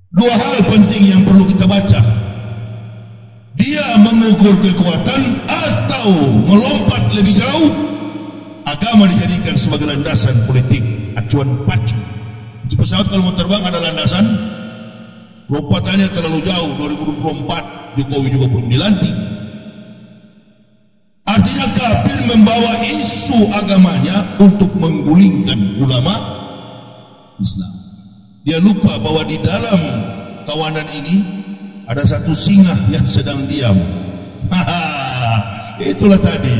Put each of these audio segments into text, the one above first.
Dua hal penting yang perlu kita baca. Dia mengukur kekuatan atau melompat lebih jauh. Agama dijadikan sebagai landasan politik, acuan pacu. Di pesawat kalau mau terbang ada landasan. Lompatannya terlalu jauh, 2024 Jokowi juga belum dilantik. Artinya kafir membawa isu agamanya untuk menggulingkan ulama Islam. Dia lupa bahwa di dalam kawanan ini ada satu singa yang sedang diam. Itulah tadi.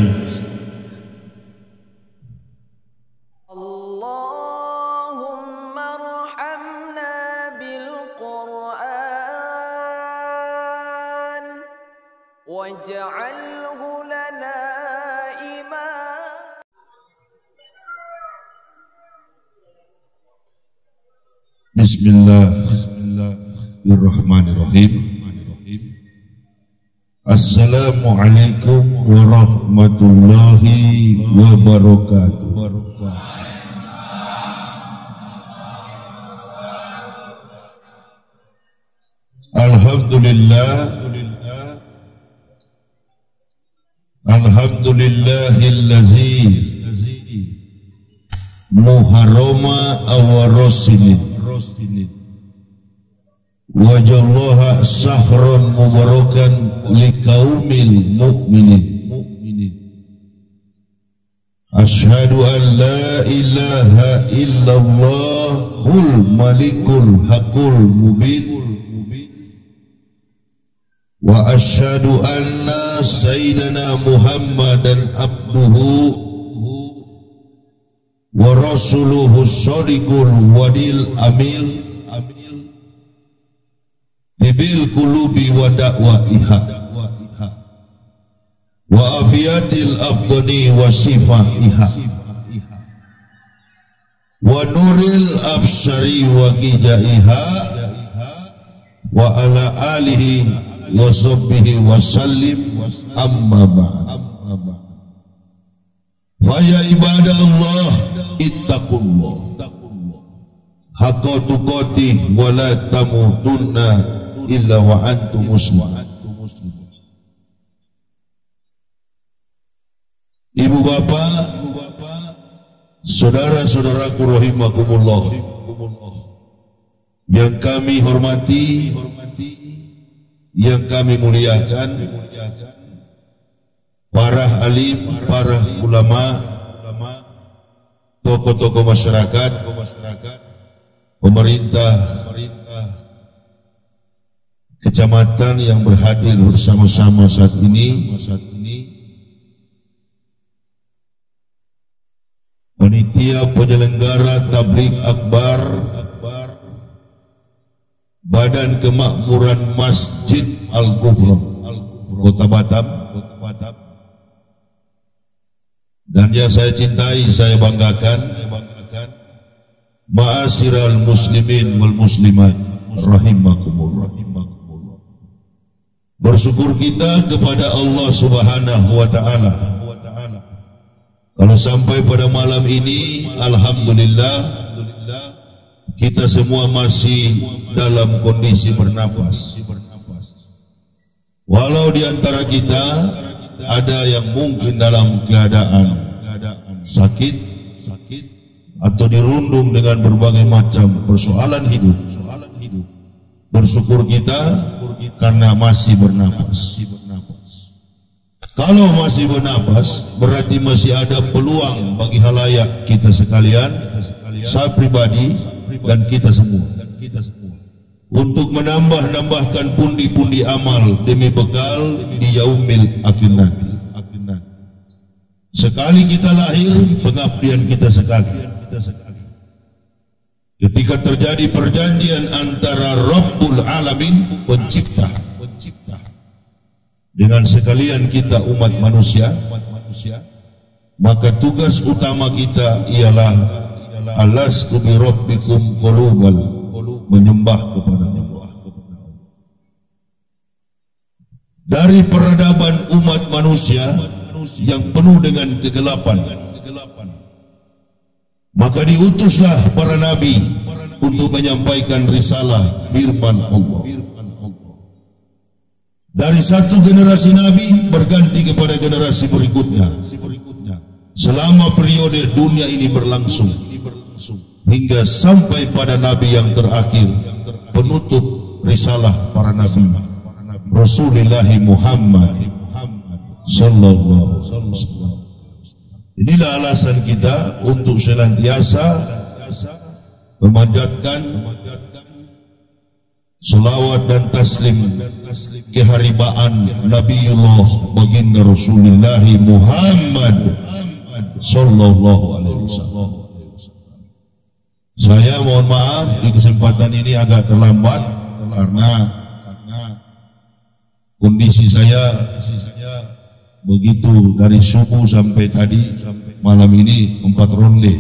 Allahumma arhamna bil Qur'an waj'alhu lana imama. Bismillahirrahmanirrahim. Assalamualaikum warahmatullahi wabarakatuh. Alhamdulillahillazi muharrama awarosinin wajallaha sahron mubarakan liqaumil mu'minin. Asyhadu an la ilaha illallahul malikul haqqul mubin wa asyhadu anna sayyidana Muhammadan abduhu wa rasuluhu shadiqul wadil amil tibil kulubi wa da'waiha wa afiyatil afdani wa sifaiha wa nuril absari wa gijaiha wa ala alihi wa sahbihi wa sallim amma ba'd. Fa ya ibadallah ittaqullah haqqa tuqatih wa la tamutunna illa wa antum muslimun. Ibu bapak, saudara-saudaraku rahimakumullah, yang kami hormati, yang kami muliakan, para alim, para ulama, tokoh-tokoh masyarakat, pemerintah, kecamatan yang berhadir bersama-sama saat ini, panitia penyelenggara tabligh akbar, Badan Kemakmuran Masjid Al-Ghufran Kota Batam, dan yang saya cintai, saya banggakan, ma'asyiral muslimin wal muslimat rahimakumullah. Bersyukur kita kepada Allah Subhanahu wa taala kalau sampai pada malam ini alhamdulillah kita semua masih dalam kondisi bernapas. Walau di antara kita ada yang mungkin dalam keadaan sakit atau dirundung dengan berbagai macam persoalan hidup. Bersyukur kita karena masih bernapas. Kalau masih bernapas, berarti masih ada peluang bagi halayak kita sekalian, saya pribadi dan kita semua, untuk menambahkan pundi-pundi amal demi bekal di yaumil akhir nanti. Sekali kita lahir, pengabdian kita sekali. Ketika terjadi perjanjian antara Rabbul Alamin, pencipta, dengan sekalian kita umat manusia, maka tugas utama kita ialah alastu bi rabbikum qulubal, menyembah kepada Allah. Dari peradaban umat manusia yang penuh dengan kegelapan, maka diutuslah para nabi untuk menyampaikan risalah firman Allah. Dari satu generasi Nabi berganti kepada generasi berikutnya. Selama periode dunia ini berlangsung hingga sampai pada Nabi yang terakhir, penutup risalah para Nabi, Rasulullah Muhammad Sallallahu Alaihi Wasallam. Inilah alasan kita untuk senantiasa memanjatkan salawat dan taslim keharibaan Nabiullah baginda Rasulullah Muhammad Sallallahu Alaihi Wasallam. Saya mohon maaf di kesempatan ini agak terlambat karena kondisi saya begitu dari subuh sampai tadi malam ini 4 ronde.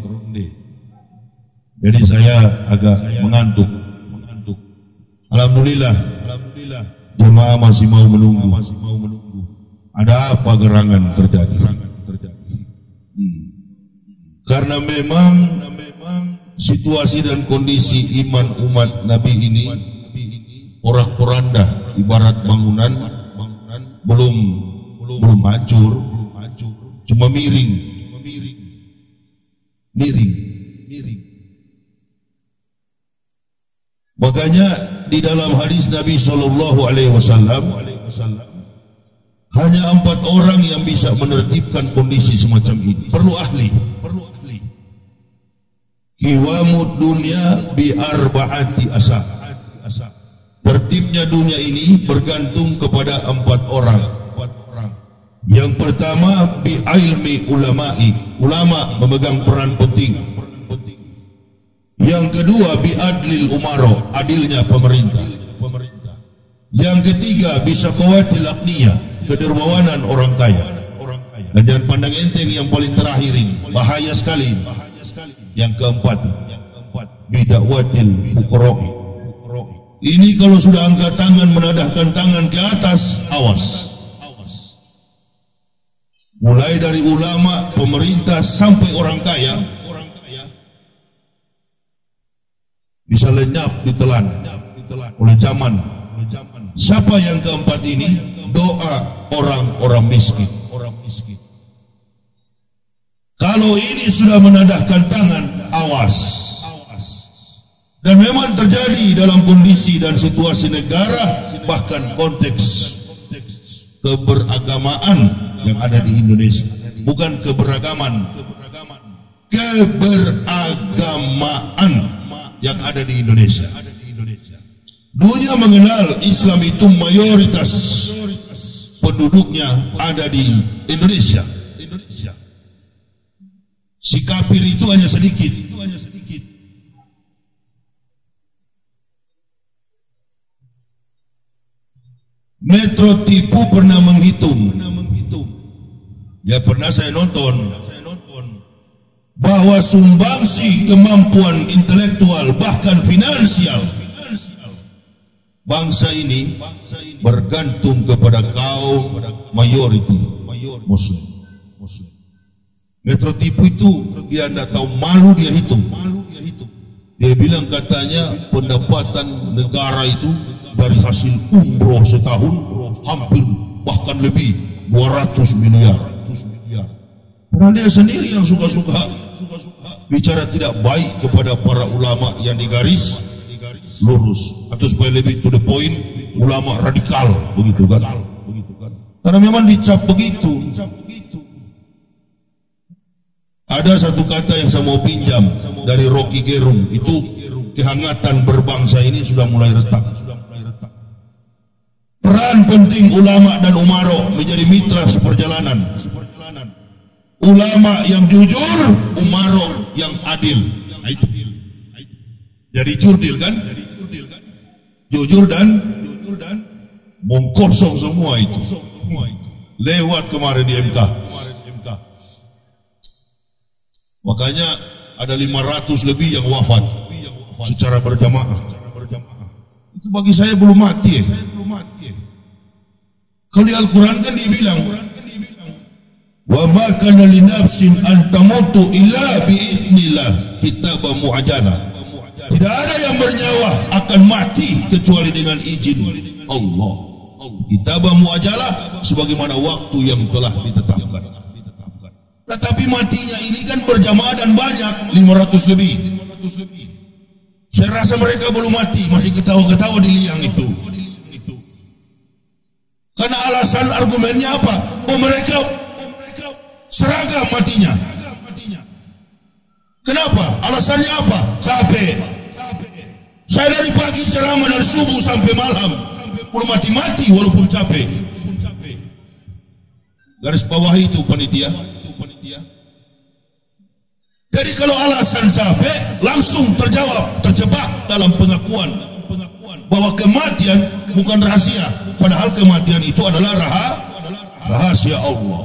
Jadi saya agak mengantuk. Alhamdulillah jemaah masih mau menunggu. Ada apa gerangan terjadi? Karena memang situasi dan kondisi iman umat Nabi ini porak-poranda, ibarat bangunan belum hancur, cuma miring. Makanya di dalam hadis Nabi Sallallahu Alaihi Wasallam hanya 4 orang yang bisa menertibkan kondisi semacam ini. Perlu ahli. Qiwamud dunya bi arba'ati asa. Tertibnya dunia ini bergantung kepada 4 orang. Yang pertama bi ilmi ulama'i. Ulama memegang peran penting. Yang kedua bi adlil umaro, adilnya pemerintah. Yang ketiga bi syaqawatil aqniyah, kedermawanan orang kaya. Dan jangan pandang enteng yang paling terakhir ini, bahaya sekali. Yang keempat bi da'watil fuqara. Ini kalau sudah angkat tangan, menadahkan tangan ke atas, awas. Mulai dari ulama, pemerintah sampai orang kaya bisa lenyap ditelan oleh zaman. Siapa yang keempat ini? Doa orang-orang miskin. Kalau ini sudah menadahkan tangan, awas. Dan memang terjadi dalam kondisi dan situasi negara, bahkan konteks keberagamaan yang ada di Indonesia. Bukan keberagaman, keberagamaan yang ada di Indonesia. Dunia mengenal Islam itu mayoritas penduduknya ada di Indonesia. Si kafir itu hanya sedikit. Metro TV pernah menghitung. Ya pernah saya nonton bahwa sumbangsi kemampuan intelektual bahkan finansial bangsa ini bergantung kepada kaum mayoriti Muslim. Metro TV itu dia tidak tahu malu, dia hitung. Dia bilang katanya pendapatan negara itu dari hasil umroh setahun hampir bahkan lebih 200 miliar. Padahal dia sendiri yang suka-suka bicara tidak baik kepada para ulama yang digaris lurus, atau supaya lebih to the point, ulama radikal begitu kan. Karena memang dicap begitu. Ada satu kata yang saya mau pinjam dari Rocky Gerung, itu kehangatan berbangsa ini sudah mulai retak. Peran penting ulama dan umaro menjadi mitra seperjalanan. Ulama yang jujur, umaro yang adil. Jadi jurdil kan? Jujur dan mengkosong semua itu. Lewat kemarin di MK. Makanya ada 500 lebih yang wafat secara berjamaah. Itu bagi saya belum mati. Kalau di Al-Quran kan dibilang, wa ma kana li nafsin an tamutu illa bi idznillah, kitabun muajjala. Tidak ada yang bernyawa akan mati kecuali dengan izin Allah. Kitabah muajalah sebagaimana waktu yang telah ditetapkan. Tetapi matinya ini kan berjamaah dan banyak, 500 lebih. Saya rasa mereka belum mati, masih ketawa-ketawa di liang itu. Karena alasan argumennya apa? Oh mereka seragam matinya. Kenapa? Alasannya apa? Capek. Saya dari pagi ceramah dari subuh sampai malam, belum mati-mati walaupun capek. Garis bawah itu panitia. Jadi kalau alasan capek langsung terjebak dalam pengakuan bahwa kematian bukan rahasia, padahal kematian itu adalah rahasia Allah.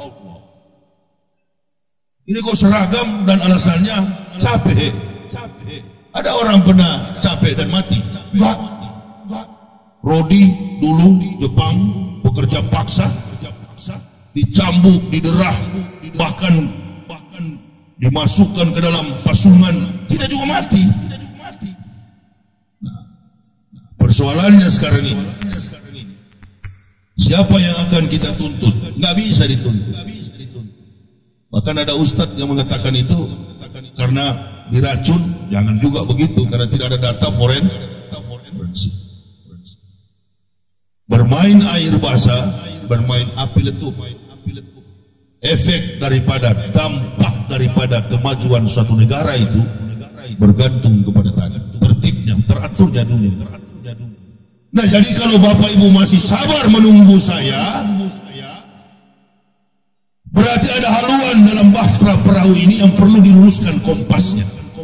Ini kok seragam dan alasannya capek. Ada orang pernah capek dan mati? Enggak. Rodi dulu di Jepang bekerja paksa, dicambuk, diderah, bahkan dimasukkan ke dalam pasungan, tidak juga mati. Nah, persoalannya sekarang ini, siapa yang akan kita tuntut? Nggak bisa dituntut. Bahkan ada ustadz yang mengatakan itu karena diracun, jangan juga begitu, karena tidak ada data forensik. Bermain air basah, bermain api letup. Efek daripada dampak daripada kemajuan suatu negara itu bergantung kepada tertibnya, teraturnya dunia. Nah, jadi kalau Bapak Ibu masih sabar menunggu saya, berarti ada haluan dalam bahtera perahu ini yang perlu diluruskan kompasnya.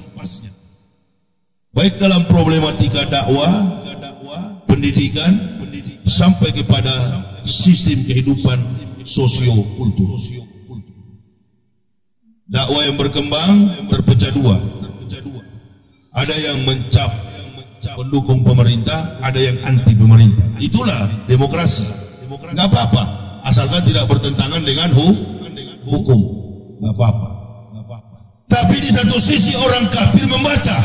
Baik dalam problematika dakwah, pendidikan, sampai kepada sistem kehidupan sosio-kultur. Dakwah yang berkembang terpecah dua. Ada yang mencap pendukung pemerintah, ada yang anti pemerintah. Itulah demokrasi. Nggak apa-apa, asalkan tidak bertentangan dengan hukum. Nggak apa-apa. Tapi di satu sisi orang kafir membaca.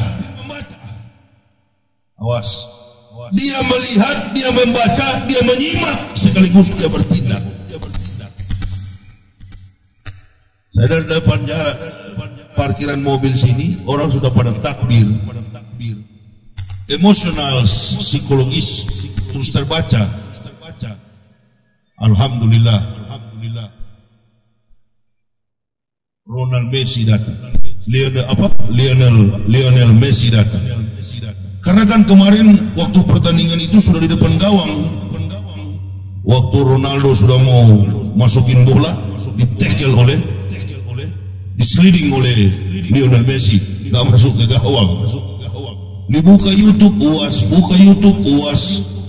Awas. Dia melihat, dia membaca, dia menyimak, sekaligus dia bertindak. Saya dari depan parkiran mobil sini, orang sudah pada takbir. Emosional, psikologis, terus terbaca. Alhamdulillah. Ronald Messi datang. Lionel Messi datang. Karena kan kemarin waktu pertandingan itu sudah di depan gawang. Waktu Ronaldo sudah mau masukin bola, ditekel diseliding oleh Lionel Messi, nggak masuk ke gawang. Dibuka YouTube UAS.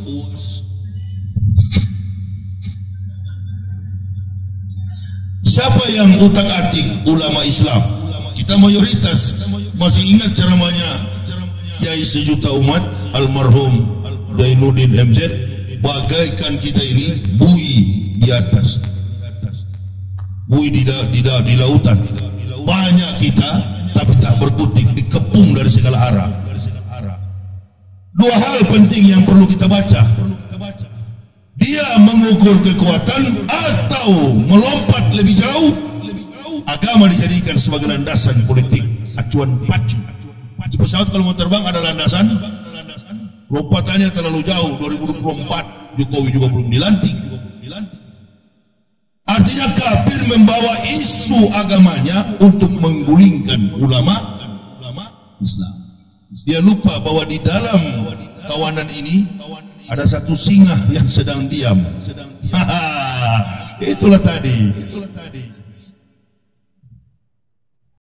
Siapa yang utak-atik ulama Islam? Kita mayoritas masih ingat ceramahnya Yai sejuta umat almarhum Zainuddin MZ, bagaikan kita ini bui di atas, bui di lautan. Banyak kita tapi tak berkutik, dikepung dari segala arah. Dua hal penting yang perlu kita baca. Dia mengukur kekuatan atau melompat lebih jauh. Agama dijadikan sebagai landasan politik, acuan pacu. Di pesawat kalau mau terbang ada landasan. Lompatannya terlalu jauh. 2024 Jokowi juga belum dilantik. Artinya kafir membawa isu agamanya untuk menggulingkan ulama Islam. Dia lupa bahwa di dalam kawanan ini ada satu singa yang sedang diam. Itulah tadi.